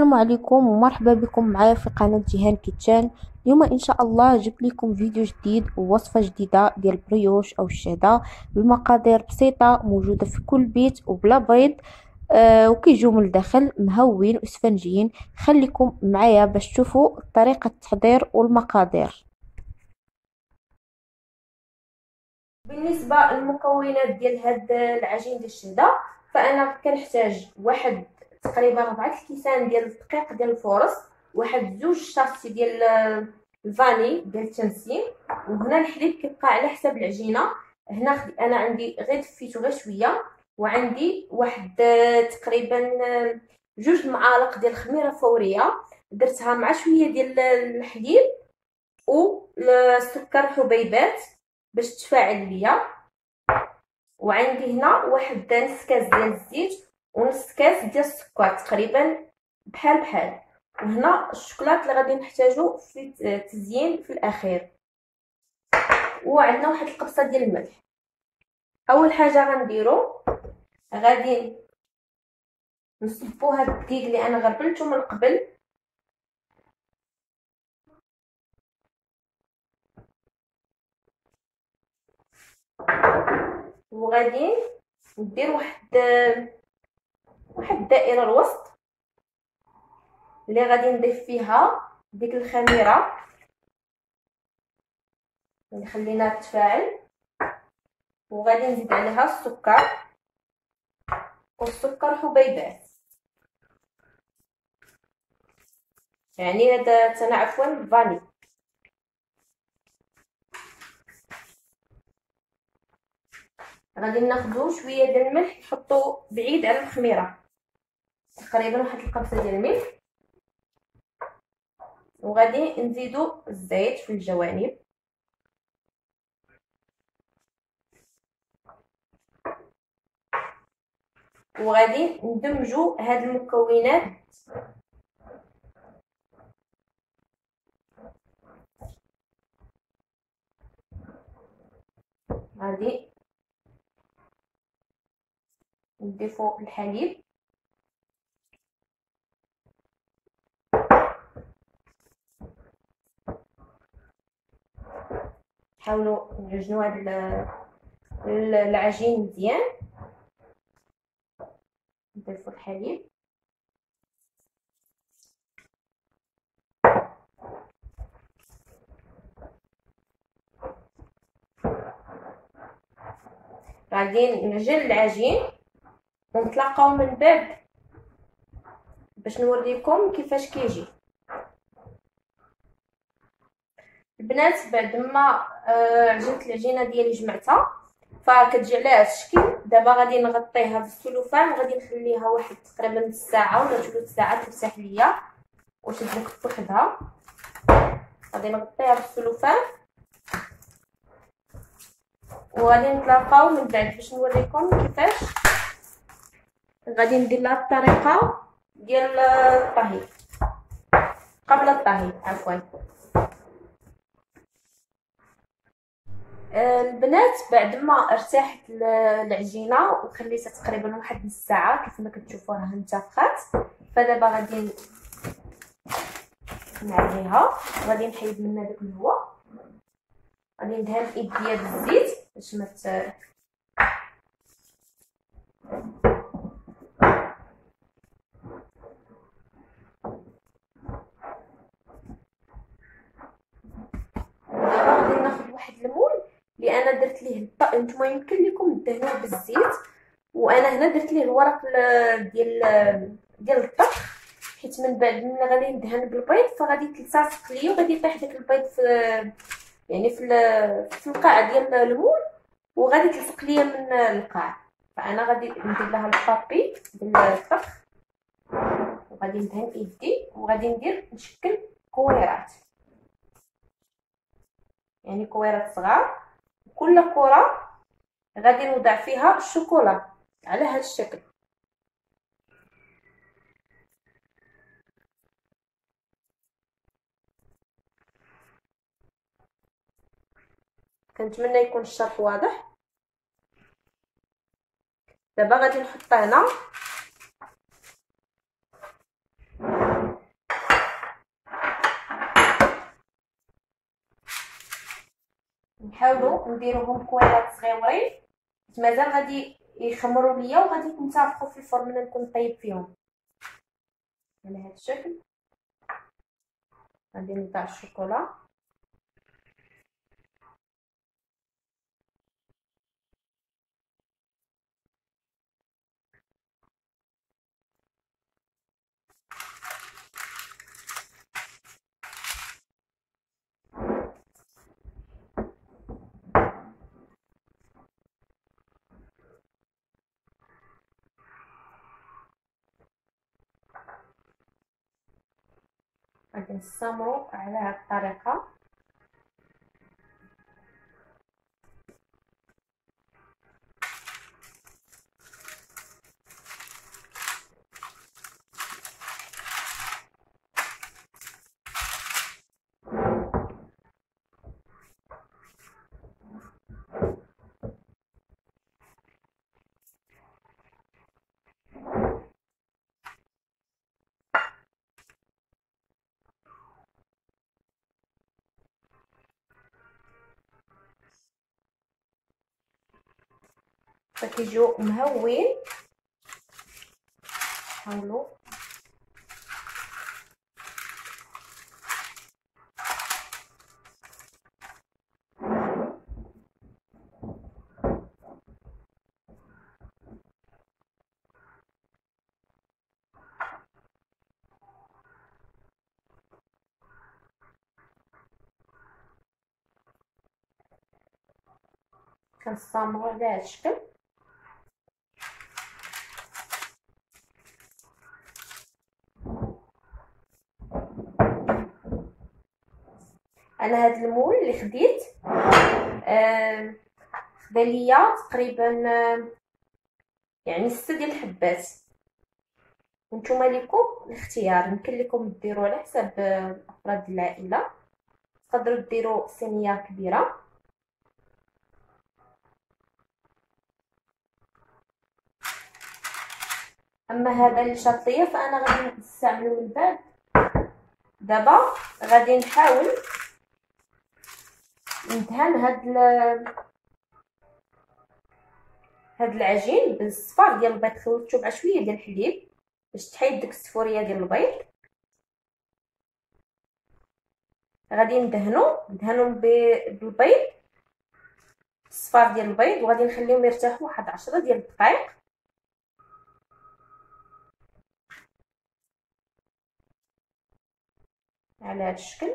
السلام عليكم ومرحبا بكم معايا في قناة جيهان كيتشان. اليوم ان شاء الله جبت لكم فيديو جديد ووصفة جديدة ديال البريوش او الشهدة بمقادير بسيطة موجودة في كل بيت وبلا بيض. وكيجيو من الداخل مهوين واسفنجيين. خليكم معايا باش تشوفوا طريقة التحضير والمقادير. بالنسبة للمكونات ديال هاد العجين ديال الشهدة، فانا كنحتاج واحد تقريبا 4 الكيسان ديال الدقيق ديال الفورص، واحد 2 شاطي ديال الفاني ديال التنسيم، وهنا الحليب كيبقى على حسب العجينه. هنا انا عندي غير دفيتو غير شويه، وعندي واحد تقريبا 2 معالق ديال الخميره فوريه درتها مع شويه ديال الحليب والسكر حبيبات باش تفاعل ليا. وعندي هنا واحد نص كاس ديال الزيت ونص كاس ديال السكر تقريبا بحال بحال. وهنا الشوكولات اللي غادي نحتاجو في التزيين في الاخير. وعندنا واحد القبصه ديال الملح. اول حاجه غنديرو غادي نصبو هاد الدقيق اللي انا غربلته من قبل، وغادي ندير واحد الدائره الوسط اللي غادي نضيف فيها ديك الخميره اللي خليناها تفاعل، وغادي نزيد عليها السكر والسكر حبيبات. يعني هذا تانا عفوا فاني. غادي ناخذوا شويه ديال الملح نحطو بعيد على الخميره، تقريبا واحد القبصه ديال الملح، وغادي نزيدو الزيت في الجوانب، وغادي ندمجو هاد المكونات غادي نضيفو الحليب نحاولوا نعجنوا هاد العجين مزيان. نضيفو الحليب غادي نعجن العجين ونتلاقاو من بعد باش نوريكم كيفاش كيجي. البنات بعد ما عجنت العجينه ديالي جمعتها فكتجي على هذا الشكل. دابا غادي نغطيها بالسلوفان وغادي نخليها واحد تقريبا نص ساعه ولا 3 ساعات ترتاح ليا وتدلك بوحدها. غادي نغطيها بالسلوفان وغادي نتلاقاو من بعد باش نوريكم كيفاش غادي ندير لها الطريقه ديال الطهي قبل الطهي عفوا. البنات بعد ما ارتاحت العجينه وخليتها تقريبا واحد نص ساعه كيف ما كتشوفوا راها انتفخات، فدابا غادي نعليها وغادي نحيد منها داك الهواء. غادي ندهن ايديا بالزيت باش ما غادي ناخذ واحد المول اللي انا درت ليه نتوما يمكن لكم دهنوه بالزيت، وانا هنا درت ليه الورق ديال الطبخ، حيت من بعد ملي غادي ندهن بالبيض فغادي تلصق ليا وغادي يطيح داك البيض في يعني في القاع ديال المول وغادي تلصق ليا من القاع. فانا غادي ندير لها البابي ديال الطبخ وغادي ندهن ايدي وغادي نشكل كويرات، يعني كويرات صغار. كل كره غادي نوضع فيها الشوكولا على هذا الشكل. كنتمنى يكون الشرح واضح. دابا غادي نحط هنا نحاولوا نديروهم كويرات صغيورين مازال غادي يخمروا ليا وغادي نتفقوا في الفرن ملي نكون طيب فيهم على هذا الشكل. غادي نضع الشوكولا غادي نستمروا على هذه الطريقه. فكيجيو مهوين. حاولوا كنستمروا على هذا الشكل. انا هاد المول اللي خديت خدا ليا تقريبا يعني 6 ديال الحبات. وانتم ليكم الاختيار، يمكن لكم ديروا على حساب افراد العائله، تقدروا ديروا صينيه كبيره. اما هذا اللي شاط ليا فانا غادي نستعملو من بعد. دابا غادي نحاول ندهن هاد العجين بالصفار ديال البيض. خلطته مع شويه ديال الحليب باش تحيد ديك الصفوريه ديال البيض. غادي ندهنو بالبيض، الصفار ديال البيض، وغادي نخليهم يرتاحوا واحد 10 ديال الدقائق. على هذا الشكل.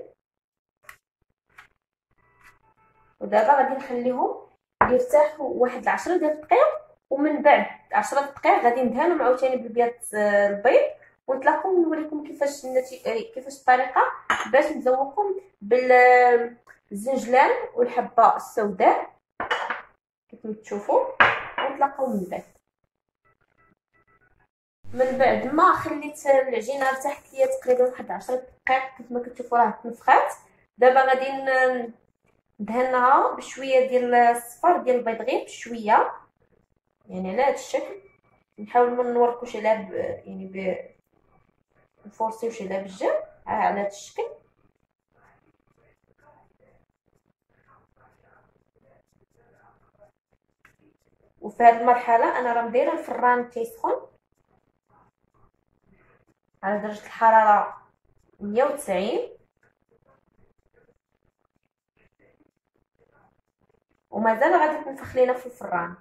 ودابا غادي نخليهم يرتاحوا واحد 10 ديال الدقائق، ومن بعد 10 دقائق غادي ندهنهم عاوتاني بالبيض البيض، ونتلاقاو ونوريكم كيفاش كيفاش الطريقه باش نزوقهم بالزنجلان والحبه السوداء كيف ما تشوفوا. ونتلاقاو من بعد. من بعد ما خليت العجينه ارتاحت ليا تقريبا واحد 10 دقائق كيف ما كتشوفوا راه تنفخات. دابا غادي ندهنها بشويه ديال الصفار ديال البيض، غير بشويه يعني على هذا الشكل. نحاول ما نوركوش عليها يعني نفورسيوش عليها بالجهد على هذا الشكل. وفي هذه المرحله انا راه مديره الفران كيسخن على درجه الحراره 190، ومازال غادي تنفخ لينا في الفران.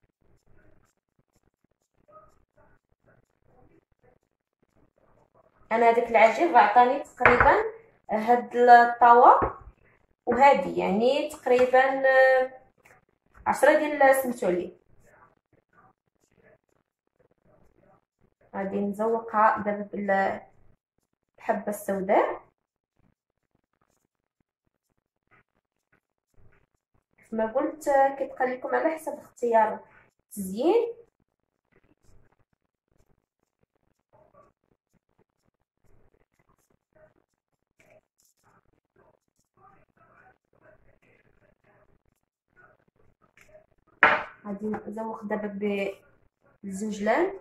انا هذاك العجين راه عطاني تقريبا هاد الطاوه وهادي يعني تقريبا 10 ديال سمتو عليه. غادي نزوقها دابا بالحبه السوداء كيف ما قلت. كيبقى لكم على حسب اختيار التزيين. غادي نزوق دابا بالزنجلان.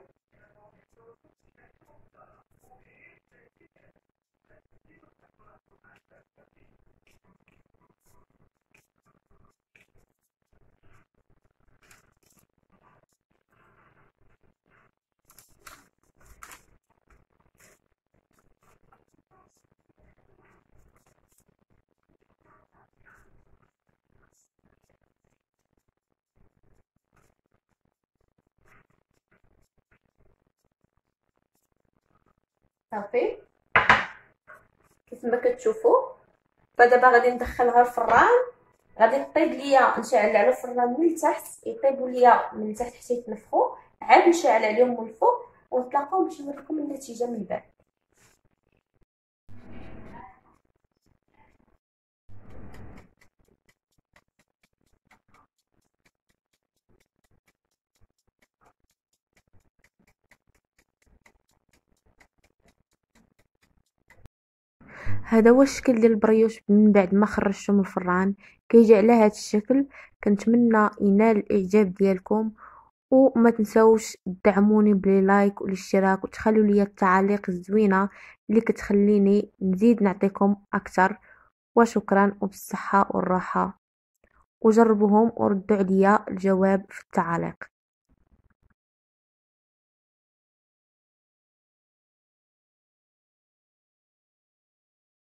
صافي كيف ما كتشوفوا. فدابا غادي ندخلها الفران، غادي طيب ليا، نشعل على الفران من التحت يطيبوا ليا من التحت حتى يتنفخوا، عاد نشعل عليهم من الفوق ونتلاقاو باش نوريكم النتيجه من بعد. هذا هو الشكل ديال البريوش من بعد ما خرجته من الفران، كيجي على هذا الشكل. كنتمنى ينال الاعجاب ديالكم، وما تنسوش تدعموني باللايك والاشتراك وتخلوا لي التعاليق الزوينه اللي كتخليني نزيد نعطيكم اكثر. وشكرا وبالصحه والراحه، وجربوهم وردوا عليا الجواب في التعاليق.